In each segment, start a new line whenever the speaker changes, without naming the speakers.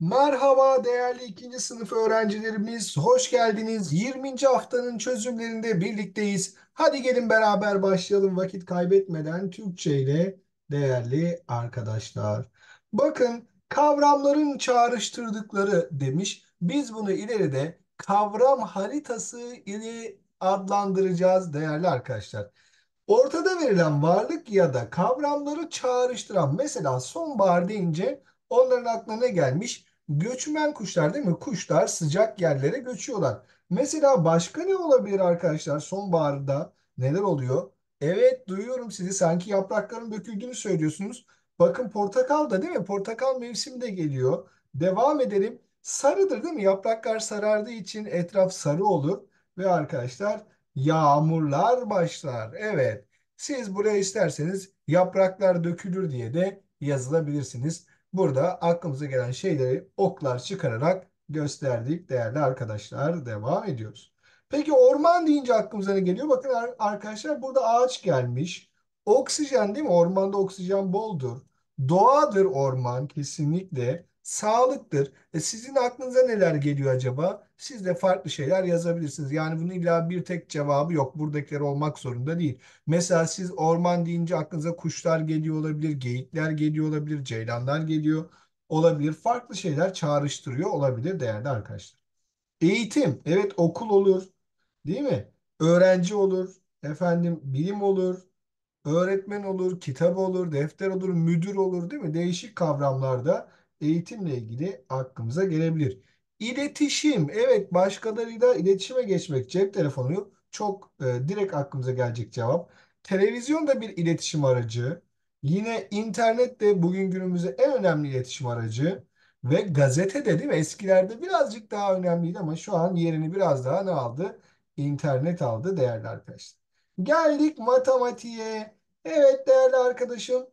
Merhaba değerli ikinci sınıf öğrencilerimiz, hoş geldiniz. 20. haftanın çözümlerinde birlikteyiz. Hadi gelin beraber başlayalım vakit kaybetmeden Türkçe ile değerli arkadaşlar. Bakın kavramların çağrıştırdıkları demiş. Biz bunu ileride kavram haritası ile adlandıracağız değerli arkadaşlar. Ortada verilen varlık ya da kavramları çağrıştıran mesela sonbahar deyince onların aklına ne gelmiş? Göçmen kuşlar değil mi? Kuşlar sıcak yerlere göçüyorlar. Mesela başka ne olabilir arkadaşlar? Sonbaharda neler oluyor? Evet duyuyorum sizi sanki yaprakların döküldüğünü söylüyorsunuz. Bakın portakal da değil mi? Portakal mevsimi de geliyor. Devam edelim. Sarıdır değil mi? Yapraklar sarardığı için etraf sarı olur. Ve arkadaşlar yağmurlar başlar. Evet. Siz buraya isterseniz yapraklar dökülür diye de yazılabilirsiniz. Burada aklımıza gelen şeyleri oklar çıkararak gösterdik değerli arkadaşlar. Devam ediyoruz. Peki orman deyince aklımıza ne geliyor? Bakın arkadaşlar burada ağaç gelmiş. Oksijen değil mi? Ormanda oksijen boldur. Doğadır orman kesinlikle. Sağlıktır. Sizin aklınıza neler geliyor acaba? Siz de farklı şeyler yazabilirsiniz. Yani bunun illa bir tek cevabı yok. Buradakiler olmak zorunda değil. Mesela siz orman deyince aklınıza kuşlar geliyor olabilir, geyikler geliyor olabilir, ceylanlar geliyor olabilir. Farklı şeyler çağrıştırıyor olabilir değerli arkadaşlar. Eğitim, evet okul olur, değil mi? Öğrenci olur, efendim bilim olur, öğretmen olur, kitap olur, defter olur, müdür olur değil mi? Değişik kavramlarda eğitimle ilgili aklımıza gelebilir. İletişim, evet başkalarıyla iletişime geçmek, cep telefonu çok direkt aklımıza gelecek cevap. Televizyon da bir iletişim aracı. Yine internet de bugün günümüzde en önemli iletişim aracı. Ve gazete de değil mi? Eskilerde birazcık daha önemliydi ama şu an yerini biraz daha ne aldı? İnternet aldı değerli arkadaşlar. Geldik matematiğe. Evet değerli arkadaşım.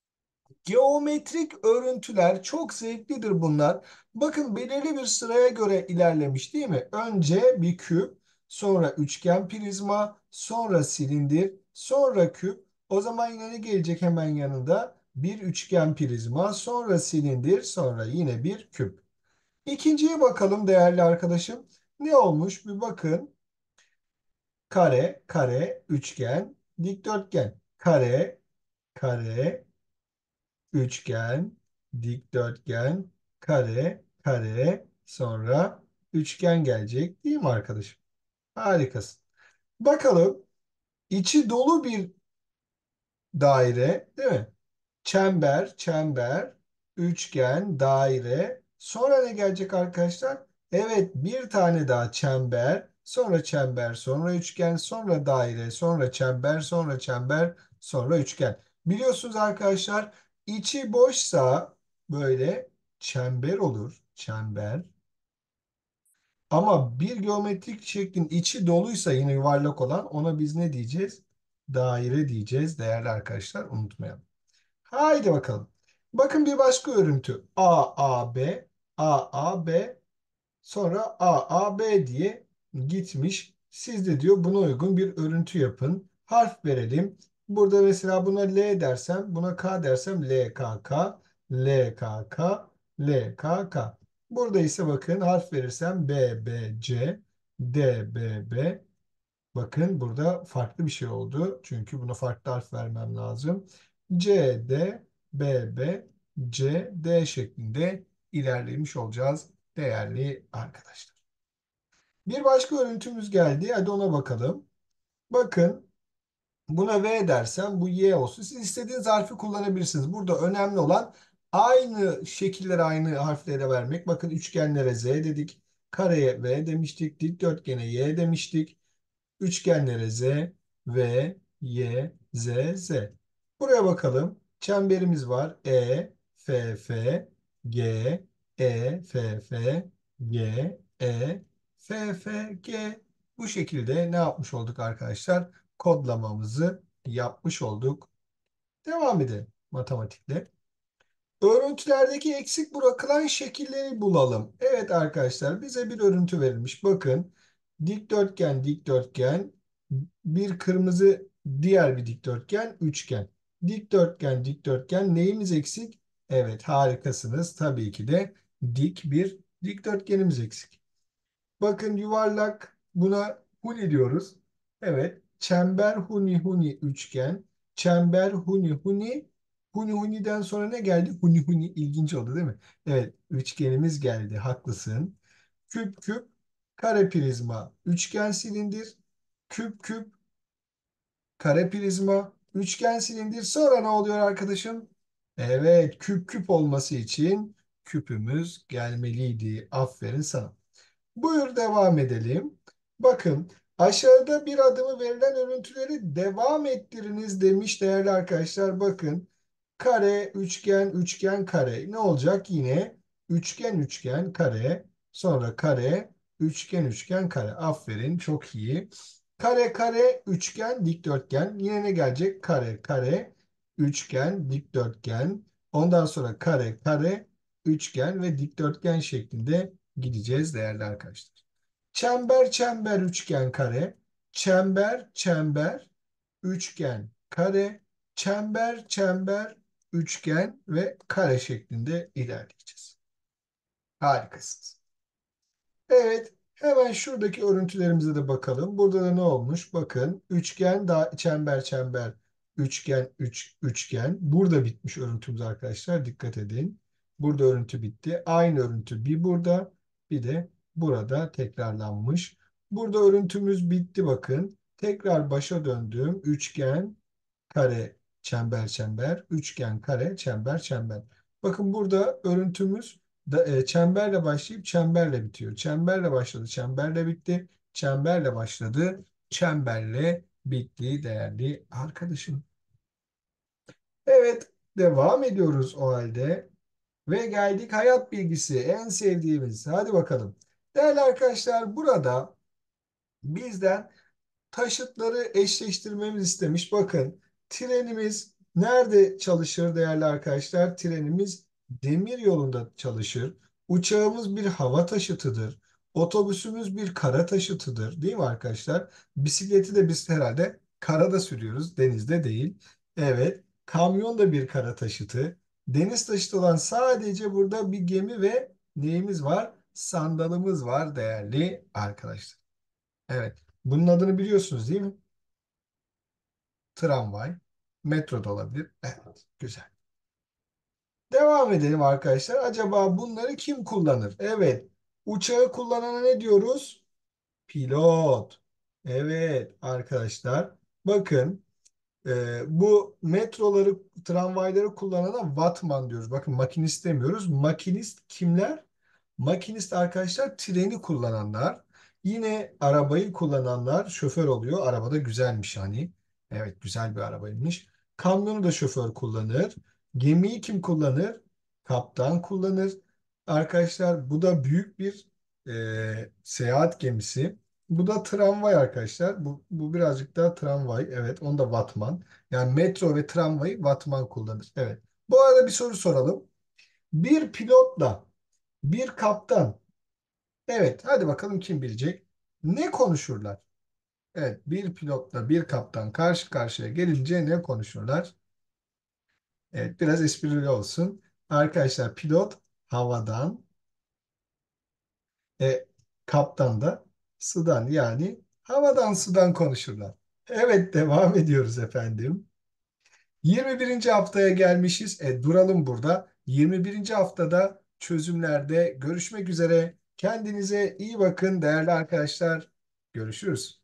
Geometrik örüntüler çok zevklidir bunlar. Bakın belirli bir sıraya göre ilerlemiş değil mi? Önce bir küp, sonra üçgen prizma, sonra silindir, sonra küp. O zaman yine ne gelecek hemen yanında? Bir üçgen prizma, sonra silindir, sonra yine bir küp. İkinciye bakalım değerli arkadaşım. Ne olmuş? Bir bakın. Kare, kare, üçgen, dikdörtgen. Kare, kare, üçgen, dikdörtgen, kare, kare, sonra üçgen gelecek değil mi arkadaşım? Harikasın. Bakalım içi dolu bir daire değil mi? Çember, çember, üçgen, daire. Sonra ne gelecek arkadaşlar? Evet, bir tane daha çember, sonra çember, sonra üçgen, sonra daire, sonra çember, sonra çember, sonra üçgen. Biliyorsunuz arkadaşlar, içi boşsa böyle çember olur, çember. Ama bir geometrik şeklin içi doluysa yine yuvarlak olan ona biz ne diyeceğiz? Daire diyeceğiz değerli arkadaşlar, unutmayalım. Haydi bakalım. Bakın bir başka örüntü. A, A, B, A, A, B, sonra A, A, B diye gitmiş. Siz de diyor buna uygun bir örüntü yapın. Harf verelim. Burada mesela buna L dersem, buna K dersem L, K, K, L, K, K, L, K, K. Burada ise bakın harf verirsem B, B, C, D, B, B. Bakın burada farklı bir şey oldu. Çünkü buna farklı harf vermem lazım. C, D, B, B, C, D şeklinde ilerlemiş olacağız değerli arkadaşlar. Bir başka örüntümüz geldi. Hadi ona bakalım. Bakın buna V dersem bu Y olsun. Siz istediğiniz harfi kullanabilirsiniz. Burada önemli olan aynı şekilleri aynı harflere vermek. Bakın üçgenlere Z dedik. Kareye V demiştik. Dikdörtgene Y demiştik. Üçgenlere Z, V, Y, Z, Z. Buraya bakalım. Çemberimiz var. F, F, G, F, F, G, F, F, G. Bu şekilde ne yapmış olduk arkadaşlar? Kodlamamızı yapmış olduk. Devam edelim matematikle. Örüntülerdeki eksik bırakılan şekilleri bulalım. Evet arkadaşlar bize bir örüntü verilmiş. Bakın dikdörtgen, dikdörtgen, bir kırmızı diğer bir dikdörtgen, üçgen. Dikdörtgen, dikdörtgen neyimiz eksik? Evet harikasınız. Tabii ki de dik bir dikdörtgenimiz eksik. Bakın yuvarlak, buna huni diyoruz. Evet. Çember huni huni üçgen. Çember huni huni. Huni huni'den sonra ne geldi? Huni huni, ilginç oldu değil mi? Evet. Üçgenimiz geldi. Haklısın. Küp küp. Kare prizma. Üçgen silindir. Küp küp. Kare prizma. Üçgen silindir. Sonra ne oluyor arkadaşım? Evet. Küp küp olması için küpümüz gelmeliydi. Aferin sana. Buyur devam edelim. Bakın, aşağıda bir adımı verilen örüntüleri devam ettiriniz demiş değerli arkadaşlar. Bakın, kare, üçgen, üçgen, kare. Ne olacak? Yine üçgen, üçgen, kare. Sonra kare, üçgen, üçgen, kare. Aferin, çok iyi. Kare, kare, üçgen, dikdörtgen. Yine ne gelecek? Kare, kare, üçgen, dikdörtgen. Ondan sonra kare, kare, üçgen ve dikdörtgen şeklinde gideceğiz değerli arkadaşlar. Çember, çember, üçgen, kare. Çember, çember, üçgen, kare. Çember, çember, üçgen ve kare şeklinde ilerleyeceğiz. Harikasınız. Evet, hemen şuradaki örüntülerimize de bakalım. Burada da ne olmuş? Bakın, üçgen, daha çember, çember, üçgen, üçgen. Burada bitmiş örüntümüz arkadaşlar. Dikkat edin. Burada örüntü bitti. Aynı örüntü bir burada, bir de burada tekrarlanmış. Burada örüntümüz bitti bakın. Tekrar başa döndüm. Üçgen, kare, çember, çember, üçgen, kare, çember, çember. Bakın burada örüntümüz çemberle başlayıp çemberle bitiyor. Çemberle başladı, çemberle bitti. Çemberle başladı, çemberle bitti değerli arkadaşım. Evet, devam ediyoruz o halde. Ve geldik hayat bilgisi, en sevdiğimiz. Hadi bakalım. Değerli arkadaşlar, burada bizden taşıtları eşleştirmemizi istemiş. Bakın, trenimiz nerede çalışır değerli arkadaşlar? Trenimiz demir yolunda çalışır. Uçağımız bir hava taşıtıdır. Otobüsümüz bir kara taşıtıdır. Değil mi arkadaşlar? Bisikleti de biz herhalde karada sürüyoruz, denizde değil. Evet, kamyon da bir kara taşıtı. Deniz taşıtı olan sadece burada bir gemi ve neyimiz var? Sandalımız var değerli arkadaşlar. Evet. Bunun adını biliyorsunuz değil mi? Tramvay. Metro da olabilir. Evet. Güzel. Devam edelim arkadaşlar. Acaba bunları kim kullanır? Evet. Uçağı kullanana ne diyoruz? Pilot. Evet arkadaşlar. Bakın, bu metroları, tramvayları kullanana Wattman diyoruz. Bakın, makinist demiyoruz. Makinist kimler? Makinist arkadaşlar treni kullananlar. Yine arabayı kullananlar şoför oluyor. Arabada güzelmiş hani. Evet, güzel bir arabaymış. Kamyonu da şoför kullanır. Gemiyi kim kullanır? Kaptan kullanır. Arkadaşlar bu da büyük bir seyahat gemisi. Bu da tramvay arkadaşlar. Bu birazcık daha tramvay. Evet, onu da Wattman. Yani metro ve tramvayı Wattman kullanır. Evet. Bu arada bir soru soralım. Bir pilotla bir kaptan. Evet, hadi bakalım kim bilecek? Ne konuşurlar? Evet, bir pilotla bir kaptan karşı karşıya gelince ne konuşurlar? Evet, biraz esprili olsun. Arkadaşlar, pilot havadan, e, kaptan da sudan, yani havadan sudan konuşurlar. Evet, devam ediyoruz efendim. 21. haftaya gelmişiz. Duralım burada. 21. haftada çözümlerde görüşmek üzere. Kendinize iyi bakın değerli arkadaşlar. Görüşürüz.